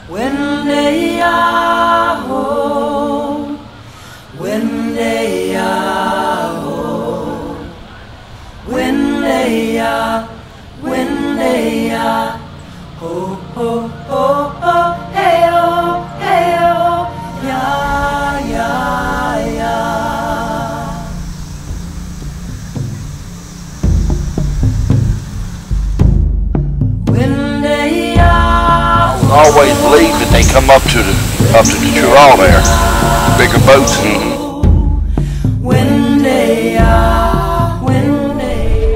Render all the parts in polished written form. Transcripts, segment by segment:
Wendeyaho, Wendeyaho, Wendeya, Wendeya, ho ho ho ho, hey oh, ya ya ya. Always believe that they come up to the Truall there, bigger boats. When they are, when they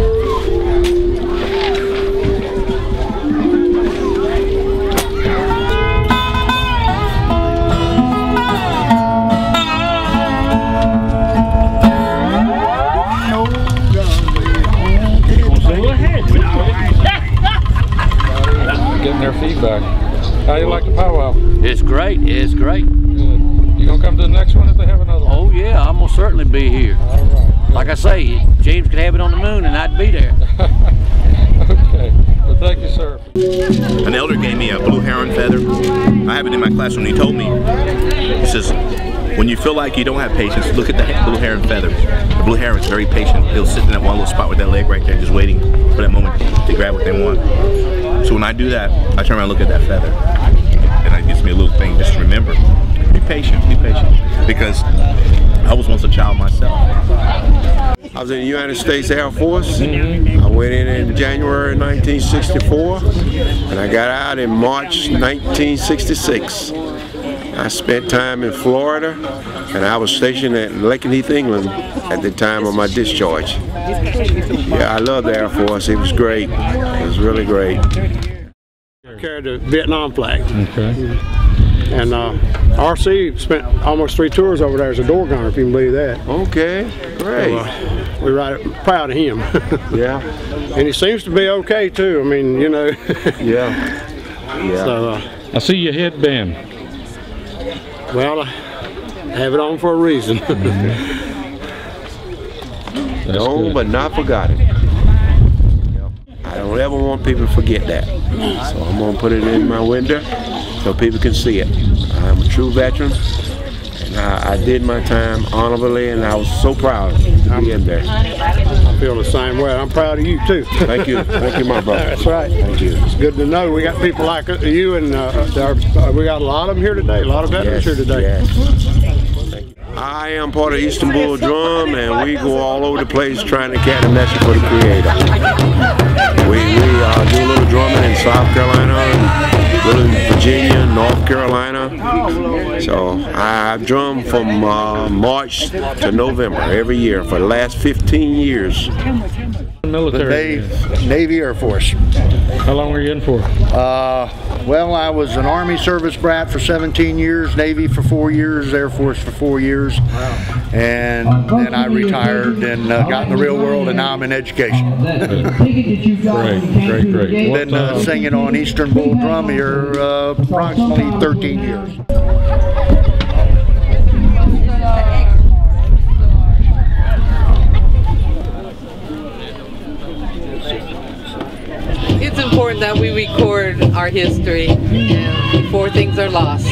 Getting their feedback. How do you like the powwow? It's great. It's great. Good. You gonna come to the next one if they have another one? Oh yeah, I'm gonna certainly be here. All right. Like I say, James could have it on the moon and I'd be there. Okay. Well, thank you, sir. An elder gave me a blue heron feather. I have it in my classroom. He told me, he says, when you feel like you don't have patience, look at the blue heron feather. The blue heron is very patient. He'll sit in that one little spot with that leg right there, just waiting for that moment to grab what they want. So when I do that, I turn around and look at that feather. And that gives me a little thing just to remember. Be patient, because I was once a child myself. I was in the United States Air Force. I went in January 1964, and I got out in March 1966. I spent time in Florida, and I was stationed at Lakenheath, England at the time of my discharge. Yeah, I love the Air Force. It was great. It was really great. I carried the Vietnam flag. Okay. And RC spent almost 3 tours over there as a door gunner, if you can believe that. Okay, great. So, we're right proud of him. Yeah. And he seems to be okay too. I mean, you know. Yeah. Yeah. So, I see your headband. well, I have it on for a reason. That's Known good. but not forgotten. I don't ever want people to forget that. So I'm going to put it in my window so people can see it. I'm a true veteran, and I did my time honorably, and I was so proud to be in there. I feel the same way. I'm proud of you too. Thank you, my brother. That's right. Thank you. It's good to know we got people like you, and we got a lot of them here today. A lot of veterans here today. Yes. I am part of Eastern Bull Drum, and we go all over the place trying to carry the message for the Creator. We do a little drumming in South Carolina, a little in Virginia, North Carolina. So I drum from March to November every year for the last 15 years. Military. Navy Air Force. How long were you in for? Well, I was an Army service brat for 17 years, Navy for 4 years, Air Force for 4 years, and then I retired and got in the real world, and now I'm in education. Great. Been singing on Eastern Bull Drum here approximately 13 years. It's important that we record our history before things are lost.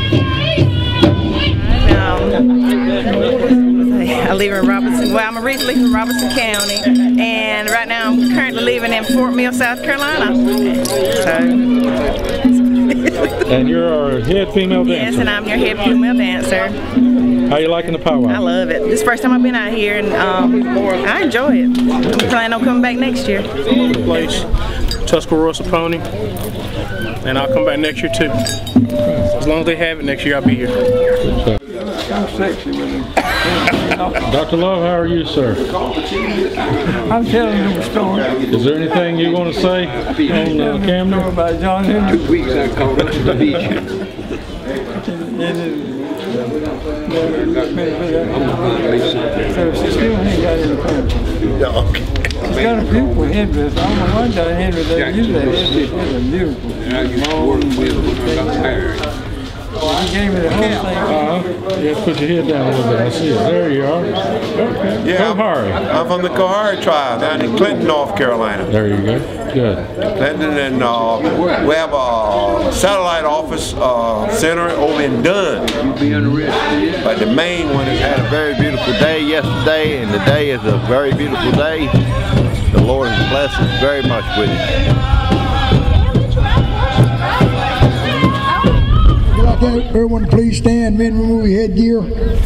I live in Robertson. Well, I'm originally from Robertson County, and right now I'm currently living in Fort Mill, South Carolina. And you're our head female dancer. Yes, and I'm your head female dancer. How you liking the powwow? I love it. This is the first time I've been out here, and I enjoy it. I'm planning on coming back next year. Place, Tuscaloosa Pony, and I'll come back next year too. As long as they have it next year, I'll be here. Dr. Love, how are you, sir? I'm telling you a story. Is there anything you want to say on camera? About John Henry. 2 weeks I called up to the beach. Still ain't got any country. It's got a beautiful headdress. I don't know why that headdress they use that headdress. It's beautiful. He gave me the whole thing. Yes, put your head down a little bit. I see it. There you are. Okay. Yeah, I'm from the Cohari tribe down in Clinton, North Carolina. There you go. Good. Clinton, and we have a satellite office center over in Dunn. But the main one has had a very beautiful day yesterday, and today is a very beautiful day. The Lord has blessed us very much with it. Everyone please stand, men remove your headgear.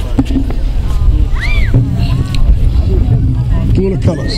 Full of colors.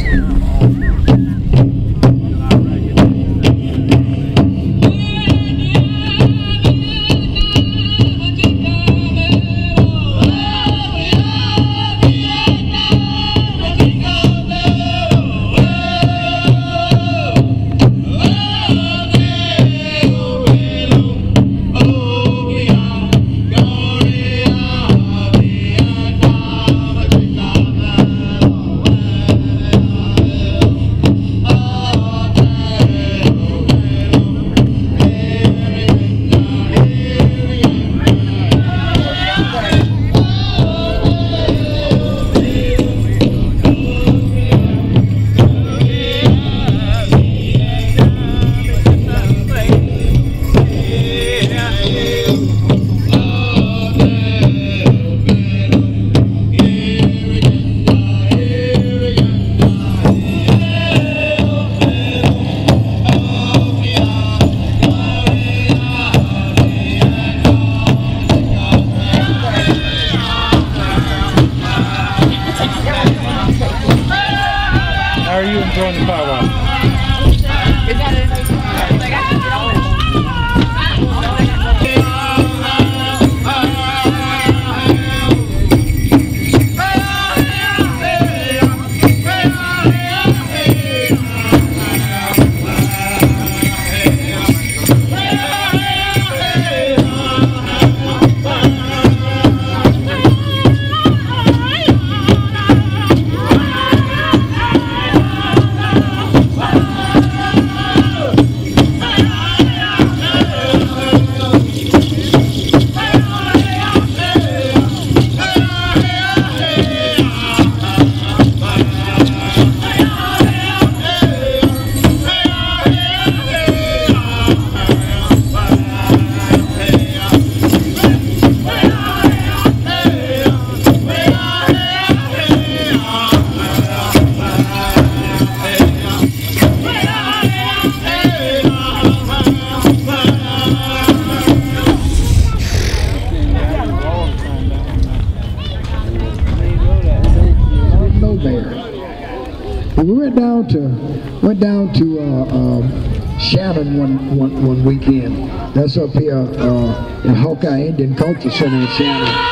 How are you enjoying the powwow? We went down to Shannon one weekend. That's up here in Hawkeye Indian Culture Center in Shannon.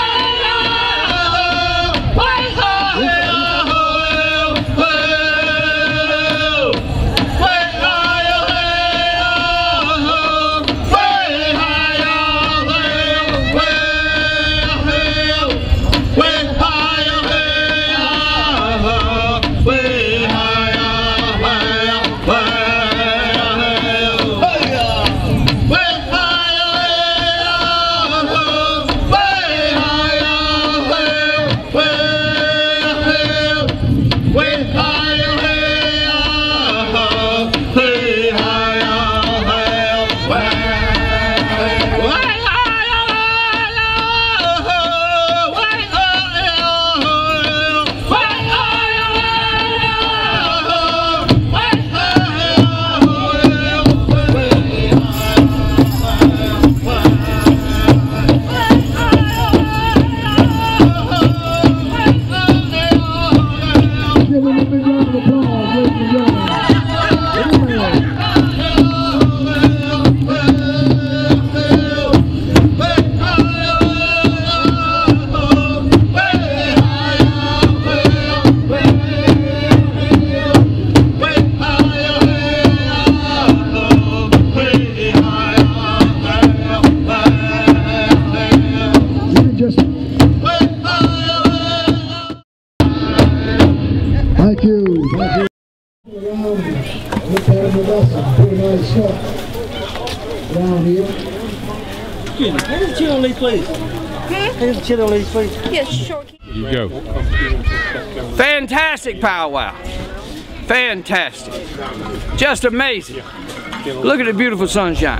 Thank you. Look at him with us. Pretty nice stuff down here. Excuse me. Here's the chili on these, please. Here's the chili on these, please. Yes, sure. You go. Fantastic powwow. Fantastic. Just amazing. Look at the beautiful sunshine.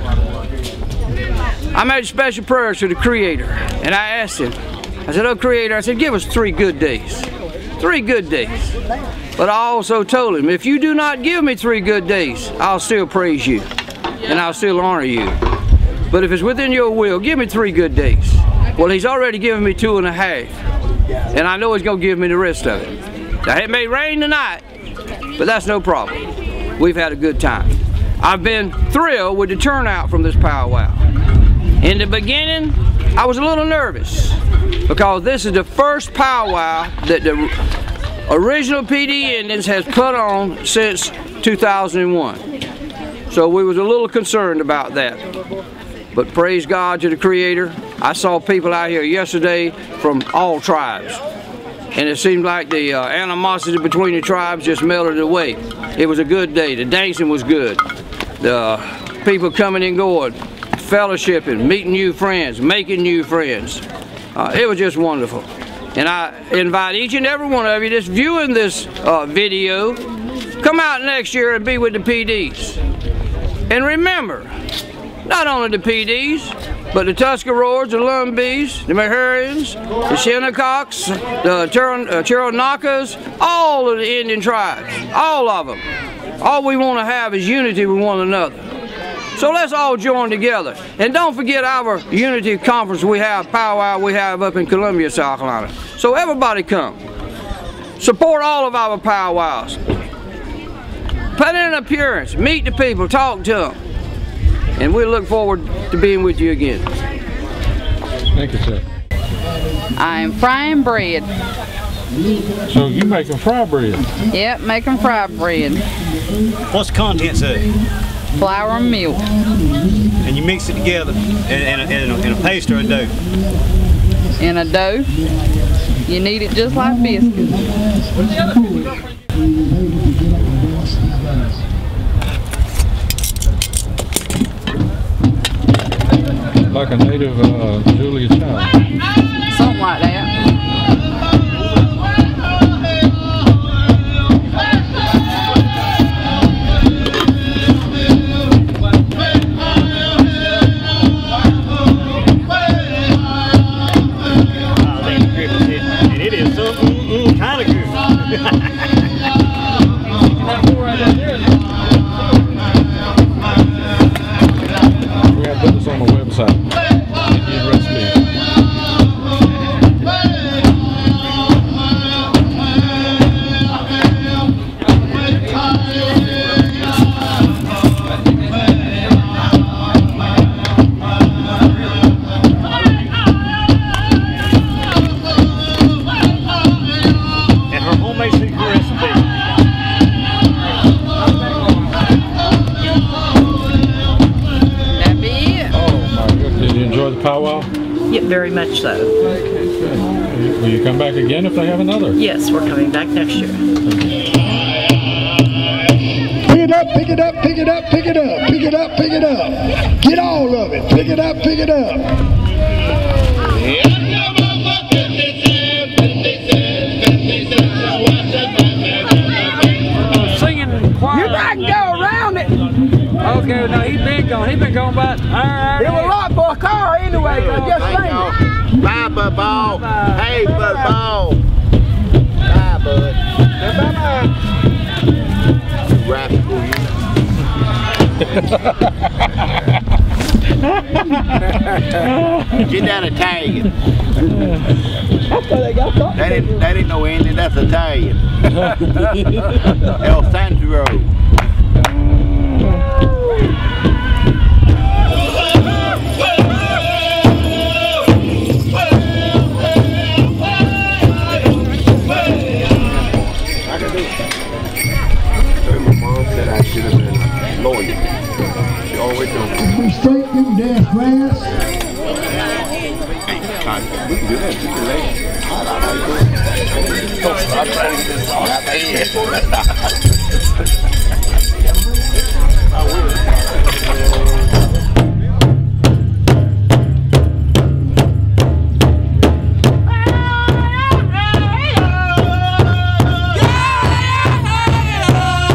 I made special prayers to the Creator, and I asked Him, I said, oh Creator, I said, give us 3 good days. 3 good days. But I also told Him, if you do not give me 3 good days, I'll still praise you, and I'll still honor you. But if it's within your will, give me 3 good days. Well, He's already given me 2.5, and I know He's going to give me the rest of it. Now, it may rain tonight, but that's no problem. We've had a good time. I've been thrilled with the turnout from this powwow. In the beginning, I was a little nervous because this is the first powwow that the original PD Indians has put on since 2001. So we was a little concerned about that. But praise God to the Creator. I saw people out here yesterday from all tribes. And it seemed like the animosity between the tribes just melted away. It was a good day. The dancing was good. The people coming and going, fellowshipping, meeting new friends, making new friends. It was just wonderful. And I invite each and every one of you that's viewing this video, come out next year and be with the PDs. And remember, not only the PDs, but the Tuscaroras, the Lumbees, the Mehurians, the Shinnecox, the Cheronakas, all of the Indian tribes, all of them. All we want to have is unity with one another. So let's all join together. And don't forget our unity conference we have, powwow we have up in Columbia, South Carolina. So everybody come. Support all of our powwows. Put in an appearance, meet the people, talk to them. And we look forward to being with you again. Thank you, sir. I'm frying bread. So you making fry bread? Yep, making fry bread. What's the contents of it? Flour and milk. And you mix it together in a paste or a dough? In a dough. You knead it just like biscuits. Like a native Julia Child. Something like that. And it is something kind of good. We got to put this on the website. Indian recipe. And her homemade secret recipe. That'd be it. Oh my goodness. Did you enjoy the powwow? Yeah, very much so. Will you come back again if they have another? Yes, we're coming back next year. Pick it up, pick it up, pick it up, pick it up, pick it up, pick it up. Get all of it. Pick it up, pick it up. Singing choir. You might go around it. Okay, no, he been gone about. All right. It was a lot for a car anyway. Just sing it. Bye, Bud-Ball. Hey, Bud-Ball. Bye, Bud. Bye-bye. Rascal, Get that Italian. That ain't no Indian, that's Italian. El Sandro. My mom said I should have been a lawyer. She always told me. We straight through dance grass. We can do that. You can lay. I'm trying to get this all out my head.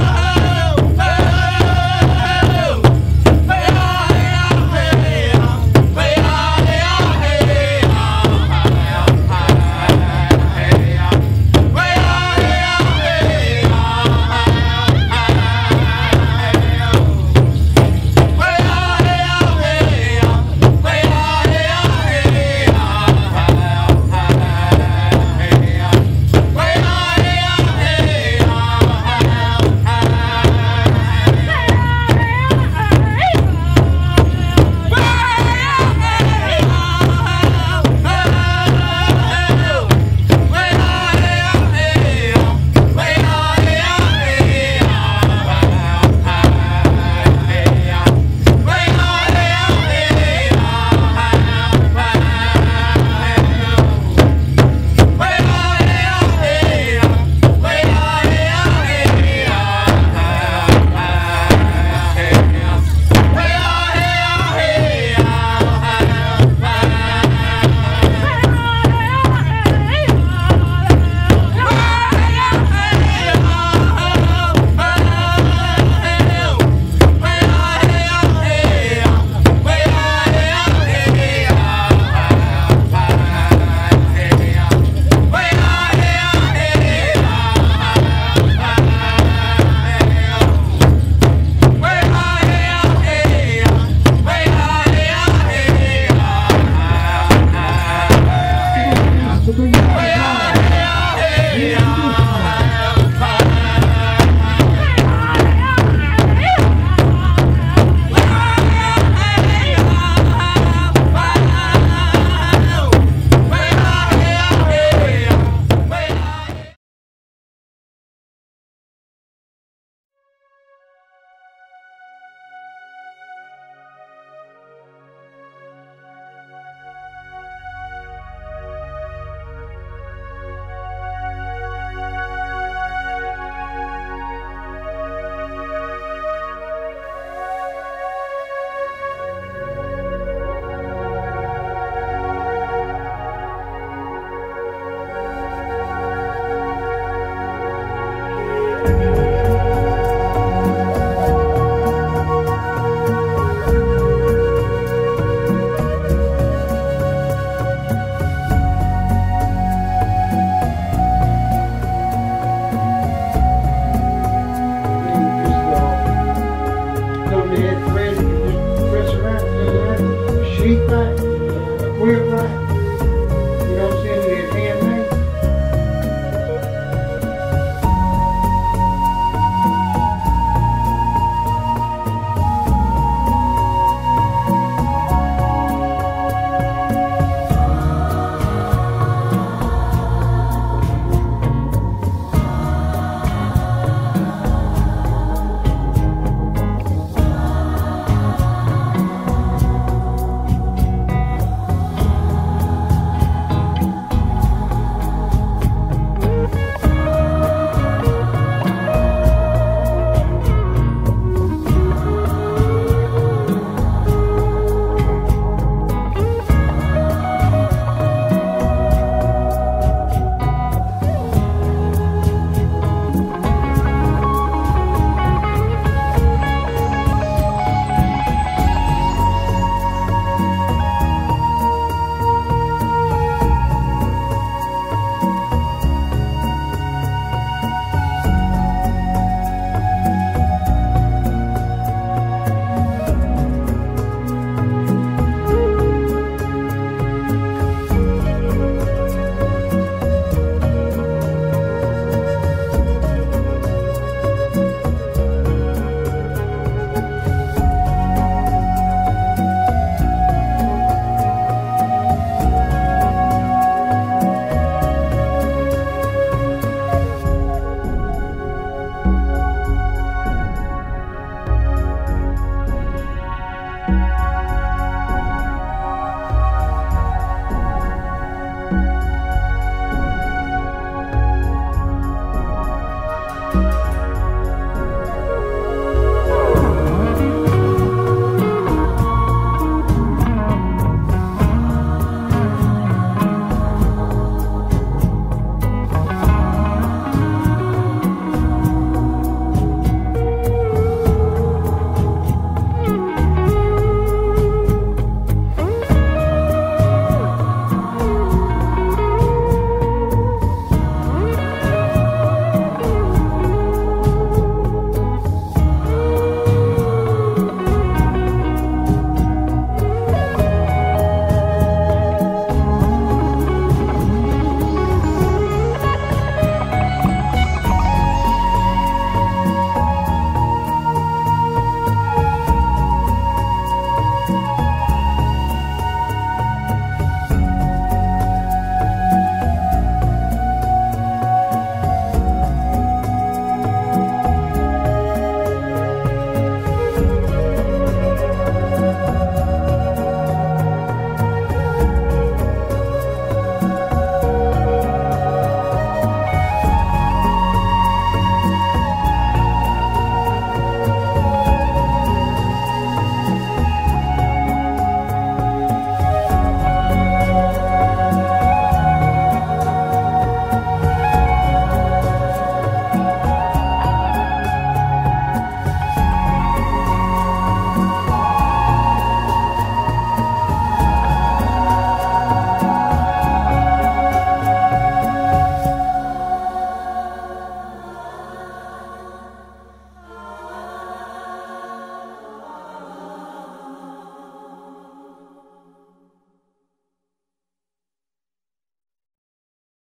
only had thread, you could just press around, sheet back, quilt back.